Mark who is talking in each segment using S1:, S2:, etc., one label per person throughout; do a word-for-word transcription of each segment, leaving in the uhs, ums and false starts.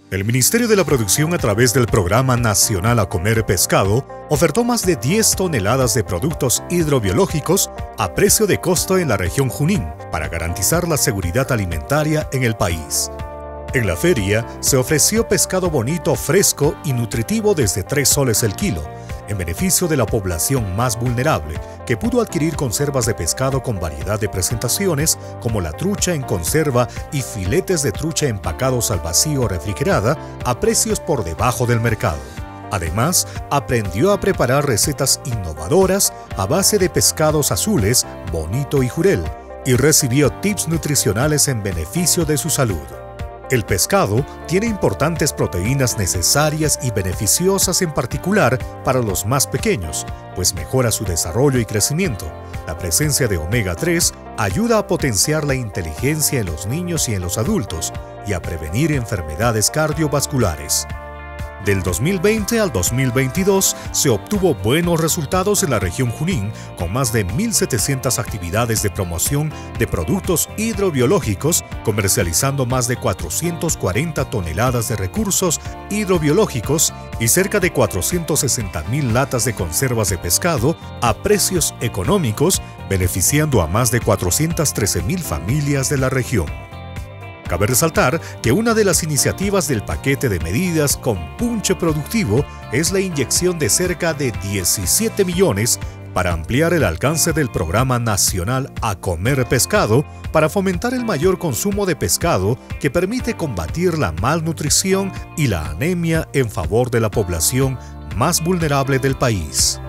S1: El Ministerio de la Producción, a través del Programa Nacional A Comer Pescado, ofertó más de diez toneladas de productos hidrobiológicos a precio de costo en la región Junín para garantizar la seguridad alimentaria en el país. En la feria se ofreció pescado bonito, fresco y nutritivo desde tres soles el kilo, en beneficio de la población más vulnerable, que pudo adquirir conservas de pescado con variedad de presentaciones como la trucha en conserva y filetes de trucha empacados al vacío o refrigerada a precios por debajo del mercado. Además, aprendió a preparar recetas innovadoras a base de pescados azules, bonito y jurel, y recibió tips nutricionales en beneficio de su salud. El pescado tiene importantes proteínas necesarias y beneficiosas, en particular para los más pequeños, pues mejora su desarrollo y crecimiento. La presencia de omega tres ayuda a potenciar la inteligencia en los niños y en los adultos y a prevenir enfermedades cardiovasculares. Del dos mil veinte al dos mil veintidós se obtuvo buenos resultados en la región Junín, con más de mil setecientas actividades de promoción de productos hidrobiológicos, comercializando más de cuatrocientas cuarenta toneladas de recursos hidrobiológicos y cerca de cuatrocientas sesenta mil latas de conservas de pescado a precios económicos, beneficiando a más de cuatrocientas trece mil familias de la región. Cabe resaltar que una de las iniciativas del paquete de medidas con punche productivo es la inyección de cerca de diecisiete millones para ampliar el alcance del Programa Nacional A Comer Pescado para fomentar el mayor consumo de pescado que permite combatir la malnutrición y la anemia en favor de la población más vulnerable del país.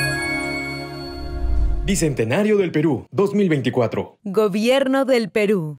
S2: Bicentenario del Perú, dos mil veinticuatro.
S3: Gobierno del Perú.